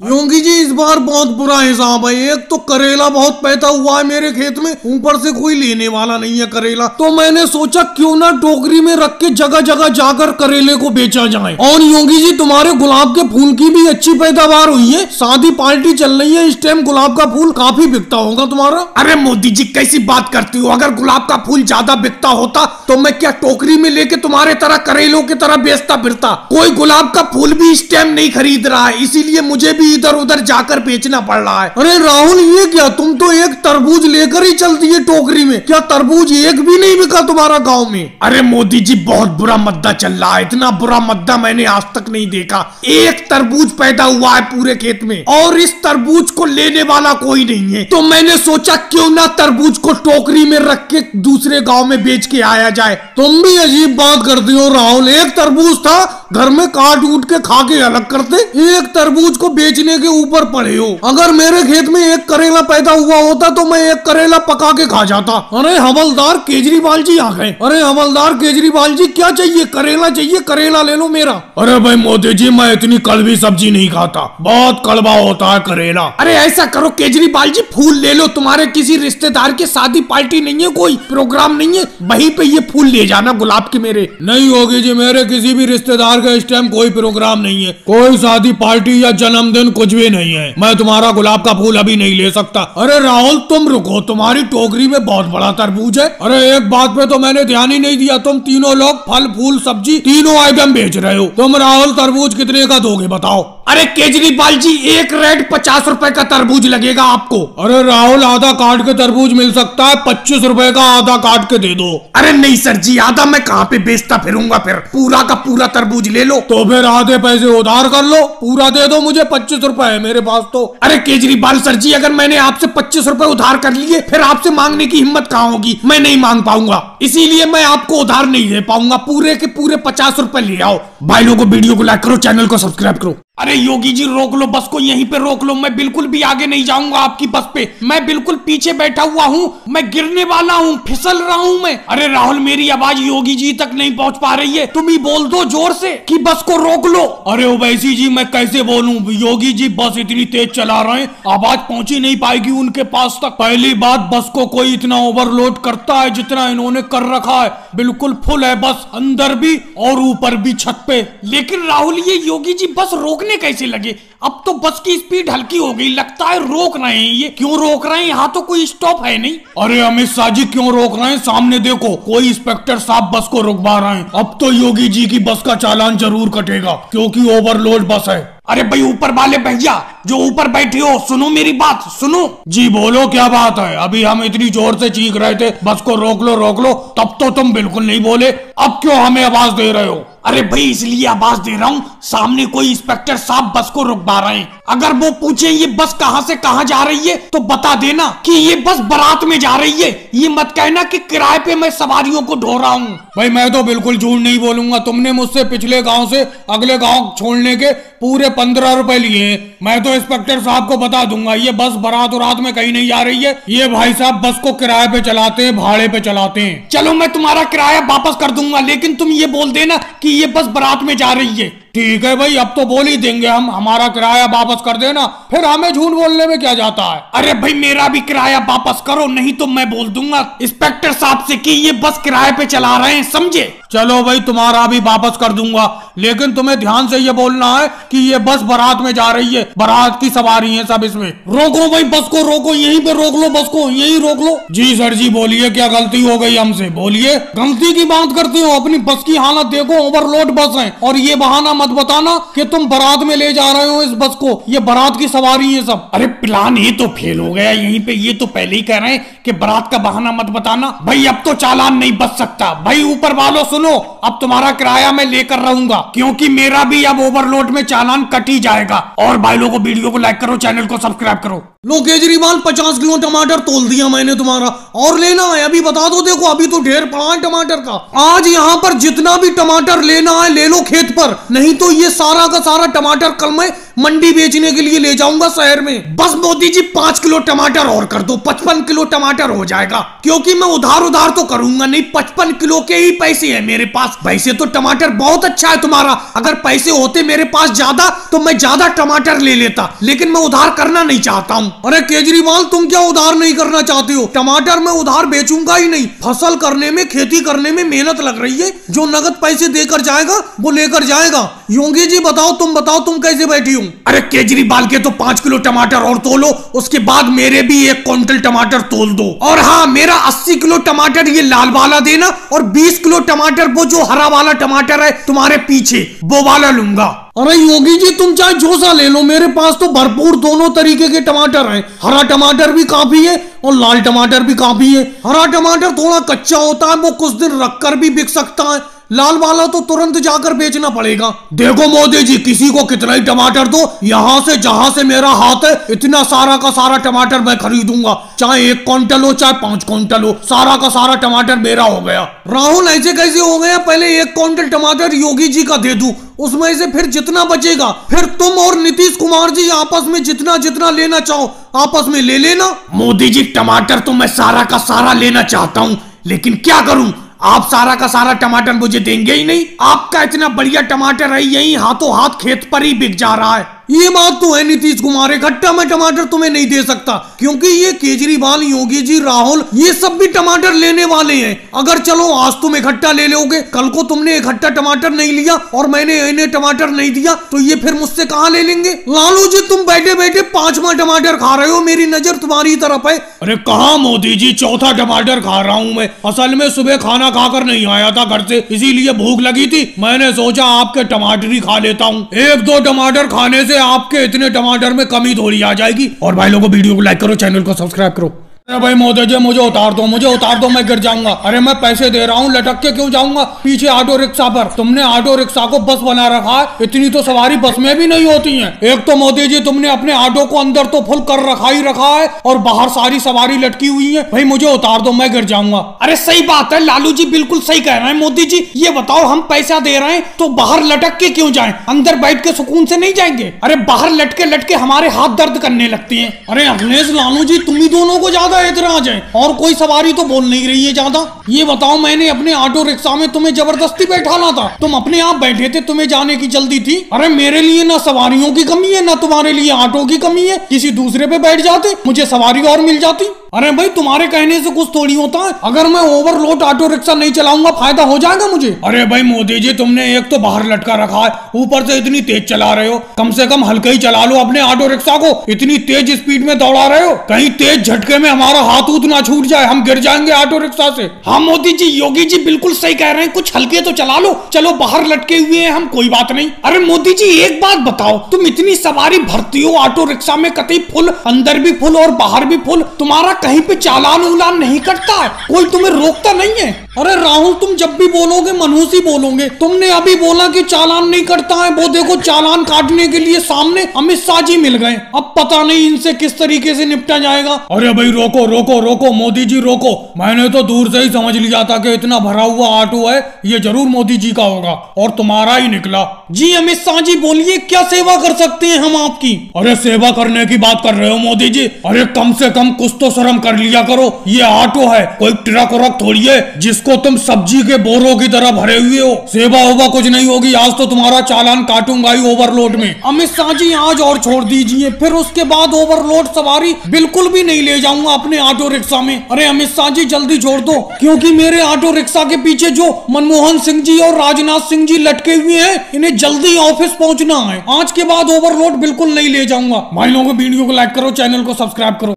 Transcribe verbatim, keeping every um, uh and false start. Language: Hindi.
योगी जी इस बार बहुत बुरा हिसाब है। एक तो करेला बहुत पैदा हुआ है मेरे खेत में, ऊपर से कोई लेने वाला नहीं है करेला। तो मैंने सोचा क्यों ना टोकरी में रख के जगह जगह जाकर करेले को बेचा जाए। और योगी जी तुम्हारे गुलाब के फूल की भी अच्छी पैदावार हुई है, शादी पार्टी चल रही है इस टाइम, गुलाब का फूल काफी बिकता होगा तुम्हारा। अरे मोदी जी कैसी बात करती हो, अगर गुलाब का फूल ज्यादा बिकता होता तो मैं क्या टोकरी में लेके तुम्हारे तरह करेलों की तरह बेचता फिरता। कोई गुलाब का फूल भी इस टाइम नहीं खरीद रहा है, इसीलिए मुझे भी इधर उधर जाकर बेचना पड़ रहा है। अरे राहुल ये क्या, तुम तो एक तरबूज लेकर ही चलती है टोकरी में, क्या तरबूज एक भी नहीं बिका तुम्हारा गांव में? अरे मोदी जी बहुत बुरा मद्दा चल रहा है, इतना बुरा मद्दा मैंने आज तक नहीं देखा। एक तरबूज पैदा हुआ है पूरे खेत में और इस तरबूज को लेने वाला कोई नहीं है। तो मैंने सोचा क्यों ना तरबूज को टोकरी में रख के दूसरे गाँव में बेच के आया जाए। तुम भी अजीब बात करती हो राहुल, एक तरबूज था घर में काट उठ के खा के अलग करते, एक तरबूज को बेचने के ऊपर पड़े हो। अगर मेरे खेत में एक करेला पैदा हुआ होता तो मैं एक करेला पका के खा जाता। अरे हवलदार केजरीवाल जी आ गए। अरे हवलदार केजरीवाल जी क्या चाहिए? करेला चाहिए, करेला ले लो मेरा। अरे भाई मोदी जी मैं इतनी कड़वी सब्जी नहीं खाता, बहुत कड़वा होता है करेला। अरे ऐसा करो केजरीवाल जी फूल ले लो, तुम्हारे किसी रिश्तेदार की शादी पार्टी नहीं है, कोई प्रोग्राम नहीं है, वहीं पे ये फूल ले जाना गुलाब के मेरे। नहीं होगी जी, मेरे किसी भी रिश्तेदार का इस टाइम कोई प्रोग्राम नहीं है, कोई शादी पार्टी या जन्मदिन कुछ भी नहीं है। मैं तुम्हारा गुलाब का फूल अभी नहीं ले सकता। अरे राहुल तुम रुको, तुम्हारी टोकरी में बहुत बड़ा तरबूज है। अरे एक बात पे तो मैंने ध्यान ही नहीं दिया, तुम तीनों लोग फल फूल सब्जी तीनों आइटम बेच रहे हो। तुम राहुल तरबूज कितने का दोगे बताओ? अरे केजरीवाल जी एक रेट पचास रुपए का तरबूज लगेगा आपको। अरे राहुल आधा काट के तरबूज मिल सकता है, पच्चीस रुपए का आधा काट के दे दो। अरे नहीं सर जी, आधा मैं कहाँ पे बेचता फिरूंगा, फिर पूरा का पूरा तरबूज ले लो। तो फिर आधे पैसे उधार कर लो, पूरा दे दो मुझे, पच्चीस रुपए है मेरे पास तो। अरे केजरीवाल सर जी अगर मैंने आपसे पच्चीस रुपए उधार कर लिए फिर आपसे मांगने की हिम्मत कहाँ होगी, मैं नहीं मांग पाऊंगा, इसीलिए मैं आपको उधार नहीं दे पाऊंगा। पूरे के पूरे पचास रुपए ले आओ। भाई लोगों वीडियो को लाइक करो, चैनल को सब्सक्राइब करो। अरे योगी जी रोक लो, बस को यहीं पे रोक लो, मैं बिल्कुल भी आगे नहीं जाऊंगा आपकी बस पे, मैं बिल्कुल पीछे बैठा हुआ हूँ, मैं गिरने वाला हूँ, फिसल रहा हूँ मैं। अरे राहुल मेरी आवाज योगी जी तक नहीं पहुँच पा रही है, तुम ही बोल दो जोर से कि बस को रोक लो। अरे ओवैसी जी मैं कैसे बोलूं, योगी जी बस इतनी तेज चला रहे हैं आवाज पहुंची नहीं पाएगी उनके पास तक। पहली बात बस को कोई इतना ओवरलोड करता है जितना इन्होंने कर रखा है, बिल्कुल फुल है बस, अंदर भी और ऊपर भी छत पे। लेकिन राहुल ये योगी जी बस रोकने कैसे लगे, अब तो बस की स्पीड हल्की हो गई, लगता है रोक रहे हैं। ये क्यों रोक रहे हैं, यहाँ तो कोई स्टॉप है नहीं। अरे अमित शाह जी क्यों रोक रहे हैं, सामने देखो कोई इंस्पेक्टर साहब बस को रुकवा रहे हैं। अब तो योगी जी की बस का चालान जरूर कटेगा क्योंकि ओवरलोड बस है। अरे भाई ऊपर वाले भैया जो ऊपर बैठे हो सुनो मेरी बात, सुनो जी। बोलो क्या बात है, अभी हम इतनी जोर से चीख रहे थे बस को रोक लो रोक लो, तब तो तुम बिल्कुल नहीं बोले, अब क्यों हमें आवाज दे रहे हो? अरे भाई इसलिए आवाज दे रहा हूँ, सामने कोई इंस्पेक्टर साहब बस को रुकवा रहे हैं, अगर वो पूछे ये बस कहाँ से कहाँ जा रही है तो बता देना कि ये बस बारात में जा रही है, ये मत कहना कि किराए पे मैं सवारियों को ढो रहा हूँ। भाई मैं तो बिल्कुल झूठ नहीं बोलूंगा, तुमने मुझसे पिछले गांव से अगले गांव छोड़ने के पूरे पंद्रह रुपए लिए हैं, मैं तो इंस्पेक्टर साहब को बता दूंगा ये बस बारात रात में कहीं नहीं जा रही है, ये भाई साहब बस को किराए पे चलाते हैं, भाड़े पे चलाते हैं। चलो मैं तुम्हारा किराया वापस कर दूंगा, लेकिन तुम ये बोल देना कि ये बस बारात में जा रही है। ठीक है भाई अब तो बोल ही देंगे हम, हमारा किराया वापस कर देना, फिर हमें झूठ बोलने में क्या जाता है। अरे भाई मेरा भी किराया वापस करो, नहीं तो मैं बोल दूंगा इंस्पेक्टर साहब से कि ये बस किराए पे चला रहे हैं, समझे? चलो भाई तुम्हारा भी वापस कर दूंगा, लेकिन तुम्हें ध्यान से ये बोलना है कि ये बस बारात में जा रही है, बारात की सवारी है सब इसमें। रोको भाई बस को रोको, यहीं पे रोक लो बस को, यहीं रोक लो। जी सर जी बोलिए क्या गलती हो गई हमसे, बोलिए। गलती की बात करते हो, अपनी बस की हालत देखो, ओवरलोड बस है, और ये बहाना मत बताना कि तुम बारात में ले जा रहे हो इस बस को, ये बारात की सवारी है सब। अरे प्लान ये तो फेल हो गया यहीं पे, ये तो पहले ही कह रहे हैं कि बारात का बहाना मत बताना। भाई अब तो चालान नहीं बच सकता, भाई ऊपर वालों सुनो, अब तुम्हारा किराया मैं लेकर रहूंगा क्योंकि मेरा भी अब ओवरलोड में चालान कट ही जाएगा। और भाई लोगों वीडियो को लाइक करो, चैनल को सब्सक्राइब करो। लो केजरीवाल पचास किलो टमाटर तोल दिया मैंने तुम्हारा, और लेना है अभी बता दो, देखो अभी तो ढेर पड़ा है टमाटर का, आज यहाँ पर जितना भी टमाटर लेना है ले लो खेत पर, नहीं तो ये सारा का सारा टमाटर कल मैं मंडी बेचने के लिए ले जाऊंगा शहर में। बस मोदी जी पांच किलो टमाटर और कर दो, पचपन किलो टमाटर हो जाएगा। क्योंकि मैं उधार उधार तो करूंगा नहीं, पचपन किलो के ही पैसे है मेरे पास। वैसे तो टमाटर बहुत अच्छा है तुम्हारा, अगर पैसे होते मेरे पास ज्यादा तो मैं ज्यादा टमाटर ले लेता, लेकिन मैं उधार करना नहीं चाहता हूँ। अरे केजरीवाल तुम क्या उधार नहीं करना चाहते हो? टमाटर मैं उधार बेचूंगा ही नहीं। फसल करने में, खेती करने में मेहनत लग रही है, जो नगद पैसे देकर जाएगा वो लेकर जाएगा। योगी जी बताओ, तुम बताओ तुम कैसे बैठी हो? अरे केजरीवाल के तो पांच किलो टमाटर और तोलो, उसके बाद मेरे भी एक क्विंटल टमाटर तोल दो। और हाँ, मेरा अस्सी किलो टमाटर ये लाल वाला देना, और बीस किलो टमाटर वो जो हरा वाला टमाटर है तुम्हारे पीछे, वो वाला लूंगा। अरे योगी जी तुम चाहे जो सा ले लो, मेरे पास तो भरपूर दोनों तरीके के टमाटर हैं। हरा टमाटर भी काफी है और लाल टमाटर भी काफी है। हरा टमाटर थोड़ा कच्चा होता है, वो कुछ दिन रखकर भी बिक सकता है। लाल वाला तो तुरंत जाकर बेचना पड़ेगा। देखो मोदी जी, किसी को कितना ही टमाटर दो, यहाँ से जहाँ से मेरा हाथ है इतना सारा का सारा टमाटर मैं खरीदूंगा, चाहे एक क्विंटल हो चाहे पांच क्विंटल हो, सारा का सारा टमाटर मेरा हो गया। राहुल ऐसे कैसे हो गया? पहले एक क्विंटल टमाटर योगी जी का दे दूं, उसमें से फिर जितना बचेगा फिर तुम और नीतीश कुमार जी आपस में जितना जितना लेना चाहो आपस में ले लेना। मोदी जी टमाटर तो मैं सारा का सारा लेना चाहता हूँ, लेकिन क्या करूं, आप सारा का सारा टमाटर मुझे देंगे ही नहीं। आपका इतना बढ़िया टमाटर है, यही हाथों हाथ खेत पर ही बिक जा रहा है। ये बात तो है नीतीश कुमार, इकट्ठा मैं टमाटर तुम्हें नहीं दे सकता, क्योंकि ये केजरीवाल, योगी जी, राहुल ये सब भी टमाटर लेने वाले हैं। अगर चलो आज तुम इकट्ठा ले लोगे, कल को तुमने इकट्ठा टमाटर नहीं लिया और मैंने इन्हें टमाटर नहीं दिया, तो ये फिर मुझसे कहाँ ले लेंगे? लालू जी तुम बैठे बैठे पांचवा टमाटर खा रहे हो, मेरी नजर तुम्हारी तरफ है। अरे कहाँ मोदी जी, चौथा टमाटर खा रहा हूँ मैं। असल में सुबह खाना खाकर नहीं आया था घर से, इसीलिए भूख लगी थी, मैंने सोचा आपके टमाटर ही खा लेता हूँ। एक दो टमाटर खाने से आपके इतने टमाटर में कमी थोड़ी आ जाएगी। और भाई लोगों वीडियो को लाइक करो, चैनल को सब्सक्राइब करो। अरे भाई मोदी जी मुझे उतार दो, मुझे उतार दो, मैं गिर जाऊंगा। अरे मैं पैसे दे रहा हूँ, लटक के क्यों जाऊंगा पीछे ऑटो रिक्शा पर? तुमने ऑटो रिक्शा को बस बना रखा है, इतनी तो सवारी बस में भी नहीं होती है। एक तो मोदी जी तुमने अपने ऑटो को अंदर तो फुल कर रखा ही रखा है और बाहर सारी सवारी लटकी हुई है। भाई मुझे उतार दो, मैं गिर जाऊंगा। अरे सही बात है लालू जी, बिल्कुल सही कह रहे हैं मोदी जी। ये बताओ, हम पैसा दे रहे हैं तो बाहर लटक के क्यों जाए, अंदर बैठ के सुकून से नहीं जाएंगे? अरे बाहर लटके लटके हमारे हाथ दर्द करने लगते हैं। अरे अखिलेश, लालू जी तुम ही दोनों को ज्यादा एतराज है, और कोई सवारी तो बोल नहीं रही है ज्यादा। ये बताओ, मैंने अपने ऑटो रिक्शा में तुम्हें जबरदस्ती बैठाना था, तुम अपने आप बैठे थे, तुम्हें जाने की जल्दी थी। अरे मेरे लिए ना सवारियों की कमी है ना तुम्हारे लिए ऑटो की कमी है, किसी दूसरे पे बैठ जाते, मुझे सवारी और मिल जाती। अरे भाई तुम्हारे कहने से कुछ थोड़ी होता है, अगर मैं ओवरलोड ऑटो रिक्शा नहीं चलाऊंगा फायदा हो जाएगा मुझे। अरे भाई मोदी जी, तुमने एक तो बाहर लटका रखा है, ऊपर से इतनी तेज चला रहे हो, कम से कम हल्का ही चला लो अपने ऑटो रिक्शा को, इतनी तेज स्पीड में दौड़ा रहे हो, कहीं तेज झटके में हमारा हाथ उत ना छूट जाए, हम गिर जाएंगे ऑटो रिक्शा से। हाँ मोदी जी, योगी जी बिल्कुल सही कह रहे हैं, कुछ हल्के तो चला लो, चलो बाहर लटके हुए हैं हम, कोई बात नहीं। अरे मोदी जी एक बात बताओ, तुम इतनी सवारी भरती हो ऑटो रिक्शा में, कतई फुल, अंदर भी फुल और बाहर भी फुल, तुम्हारा कहीं पे चालान उलान नहीं कटता है, कोई तुम्हें रोकता नहीं है? अरे राहुल, तुम जब भी बोलोगे मनहूस ही बोलोगे। तुमने अभी बोला कि चालान नहीं कटता है, वो देखो चालान काटने के लिए सामने अमित शाह जी मिल गए, अब पता नहीं इनसे किस तरीके से निपटा जाएगा। अरे भाई रोको रोको रोको मोदी जी रोको, मैंने तो दूर से ही समझ लिया था कि इतना भरा हुआ ऑटो है, ये जरूर मोदी जी का होगा, और तुम्हारा ही निकला। जी अमित शाह जी बोलिए, क्या सेवा कर सकते हैं हम आपकी? अरे सेवा करने की बात कर रहे हो मोदी जी? अरे कम से कम कुछ तो शर्म कर लिया करो, ये ऑटो है, कोई ट्रक व्रक थोड़ी है जिसको तुम सब्जी के बोरों की तरह भरे हुए हो। सेवा होगा कुछ नहीं होगी, आज तो तुम्हारा चालान काटूंगा ही ओवरलोड में। अमित शाह जी आज और छोड़ दीजिए, फिर उसके बाद ओवरलोड सवारी बिल्कुल भी नहीं ले जाऊंगा अपने ऑटो रिक्शा में। अरे अमित शाह जी जल्दी छोड़ दो, क्योंकि मेरे ऑटो रिक्शा के पीछे जो मनमोहन सिंह जी और राजनाथ सिंह जी लटके हुए हैं, इन्हें जल्दी ऑफिस पहुंचना है, आज के बाद ओवरलोड बिल्कुल नहीं ले जाऊंगा। भाई लोगों वीडियो को लाइक करो, चैनल को सब्सक्राइब करो।